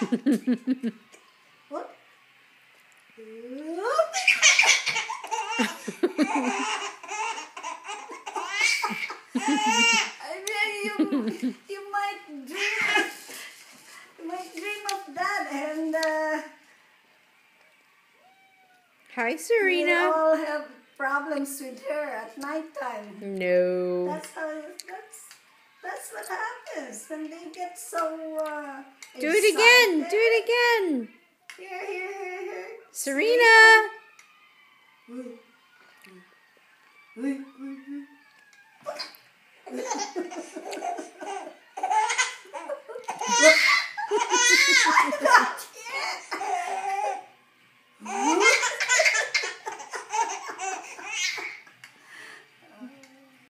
What? You might dream of that, and Hi, Serena. you all have problems with her at nighttime. No. That's what happens when they get so Do it again. excited. Do it again. Here. Serena. See?